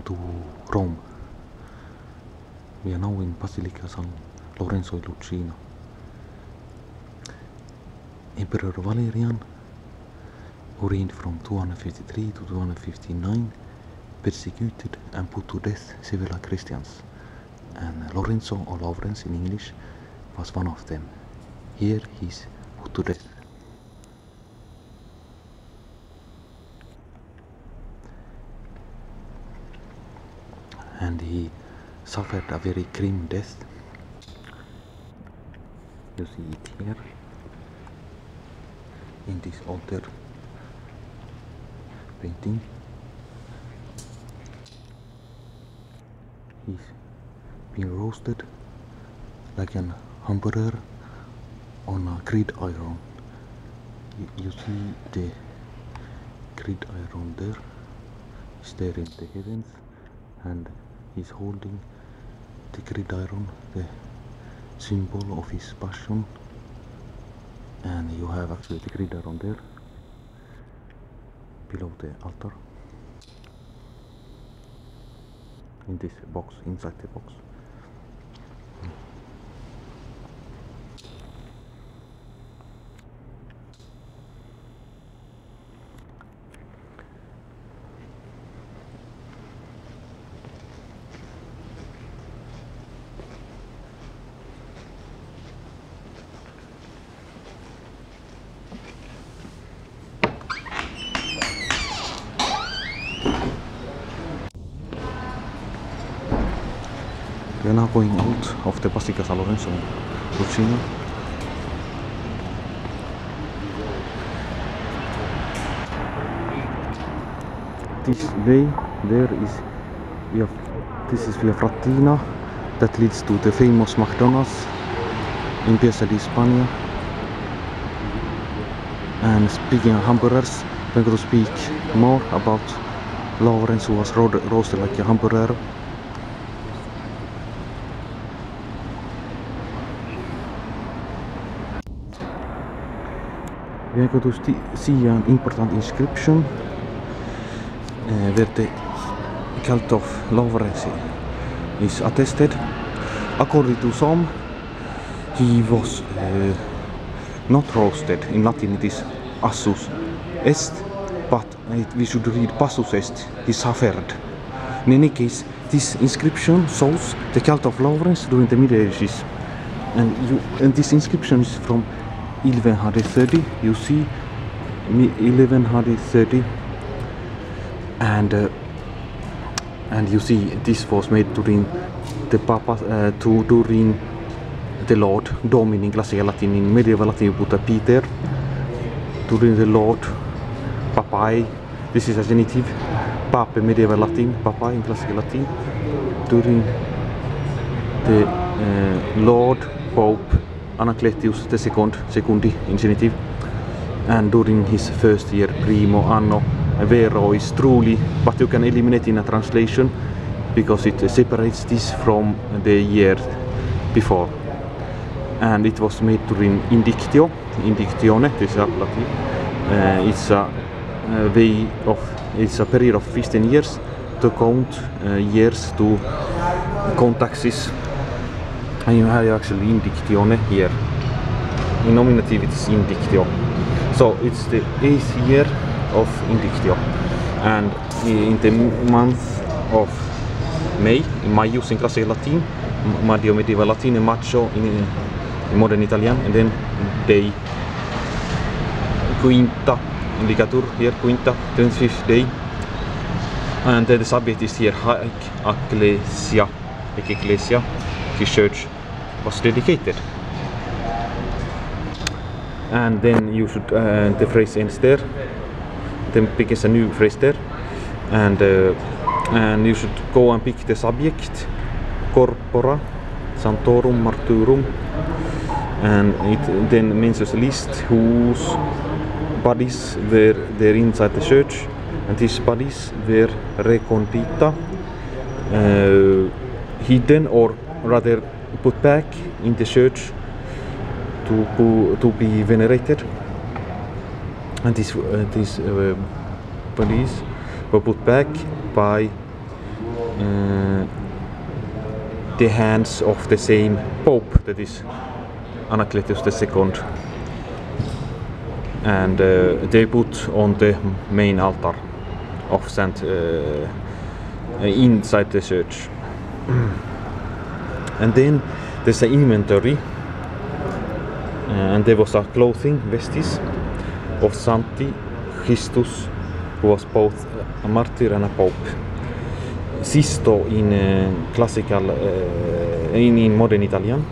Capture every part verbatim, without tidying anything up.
to Rome. We are now in Basilica San Lorenzo in Lucina. Emperor Valerian, who reigned from two hundred fifty-three to two hundred fifty-nine, persecuted and put to death several Christians, and Lorenzo, or Lawrence in English, was one of them. Here he is put to death. And he suffered a very grim death. You see it here in this altar painting. He's been roasted like an hamburger on a gridiron. You, you see the gridiron there. He's there in the heavens, and he's holding the gridiron, the symbol of his passion. And you have actually the gridiron there below the altar, in this box, inside the box. We are now going out of the Basilica San Lorenzo in Lucina. This way there is via, this is Via Frattina that leads to the famous McDonald's in Piazza di Spagna. And speaking of hamburgers, we're going to speak more about Lawrence, who was ro roasted like a hamburger. We are going to see an important inscription uh, where the cult of Lawrence is attested. According to some, he was uh, not roasted. In Latin it is assus est, but it, we should read passus est. He suffered. In any case, this inscription shows the cult of Lawrence during the Middle Ages, and, you, and this inscription is from eleven thirty. You see eleven thirty, and uh, and you see this was made during the Papa uh, to during the Lord Domini in classical Latin. In medieval Latin you put a Peter. During the Lord Papai, this is a genitive. Pape medieval Latin, Papai in classical Latin. During the uh, Lord Pope Anacletus the second, secundi in genitive, and during his first year, primo anno vero is truly, but you can eliminate in a translation because it separates this from the year before. And it was made during indictio, indictione, this is Latin. Uh, it's a, a way of, it's a period of fifteen years to count uh, years to count taxes. And you have actually indictione here. In nominative it's indictio. So it's the eighth year of indictio. And in the month of May, in Maius in classical Latin, Maggio medieval Latin, and Maggio in, in modern Italian, and then day quinta, indicator here, quinta, twenty-fifth day. And then the subject is here, haec ecclesia, haec ecclesia. His church was dedicated, and then you should uh, the phrase ends there. Then begins a new phrase there, and uh, and you should go and pick the subject, corpora sanctorum martyrum, and it then mentions a list whose bodies were there inside the church, and these bodies were recondita, uh, hidden, or rather put back in the church to, to be venerated. And these, uh, these uh, bodies were put back by uh, the hands of the same Pope, that is Anacletus the Second, and uh, they put on the main altar of Saint uh, inside the church. And then there's an inventory, uh, and there was a clothing, vestis, of Sancti Christus, who was both a martyr and a pope. Sisto in uh, classical, uh, in, in modern Italian,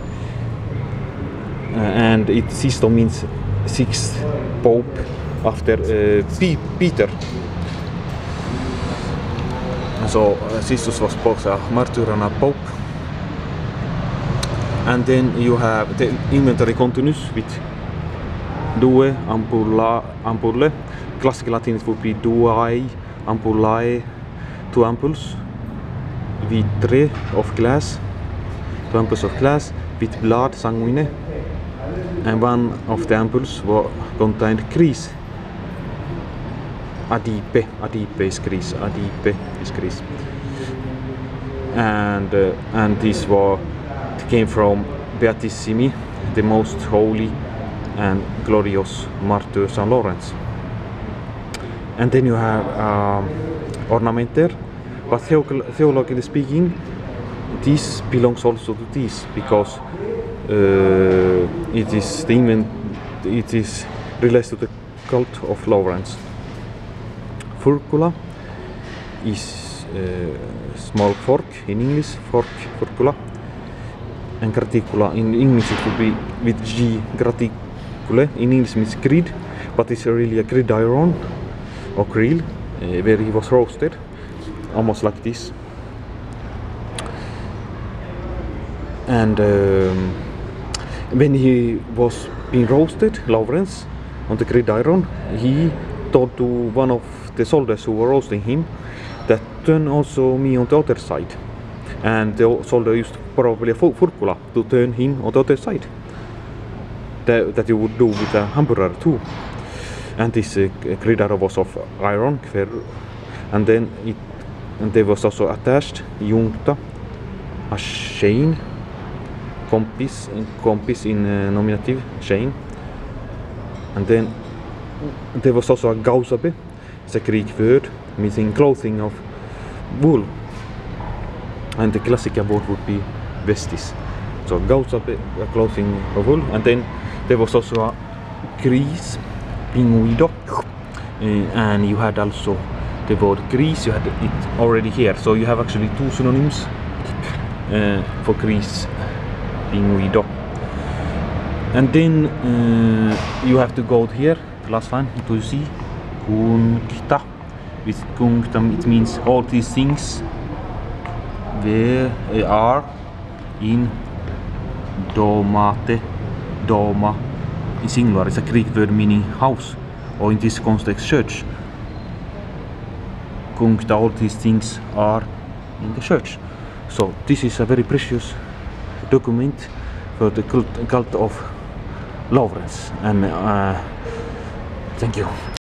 uh, and it Sisto means sixth pope after uh, P Peter. So uh, Sistus was both a martyr and a pope. And then you have the inventory continues with due ampulla, ampulle. Classical Latin it would be duae ampullae, two ampoules, vitre of glass, two ampoules of glass with blood sanguine, and one of the ampoules contained grease. Adipe, adipe is grease, adipe is grease, and uh, and this was came from Beatissimi, the most holy and glorious martyr Saint Lawrence. And then you have um, ornament there, but theologically speaking, this belongs also to this, because uh, it is the invent, it is related to the cult of Lawrence. Furcula is uh, small fork in English, fork, furcula, and graticula in English it would be with G, graticule. In English means grid, but it's really a gridiron or grill uh, where he was roasted, almost like this. And um, when he was being roasted, Lawrence, on the gridiron, he told to one of the soldiers who were roasting him that turn also me on the other side. And the soldier used probably a furcula to turn him on the other side. That, that you would do with a hamburger too. And this uh, gridiron was of iron, and then it, and there was also attached juncta, a chain, compis, compis in uh, nominative, chain, and then there was also a gausabe, it's a Greek word meaning clothing of wool, and the classical word would be vestis. So gausabe, a clothing of wool, and then there was also a grease, pinguido, uh, and you had also the word grease, you had it already here, so you have actually two synonyms uh, for grease, pinguido. And then uh, you have to go here, last line, to see cuncta. With cunctum it means all these things where they are in domate, doma in singular. It's a Greek word meaning house, or in this context church. Cuncta, all these things are in the church. So this is a very precious document for the cult, cult of Lawrence, and uh, thank you.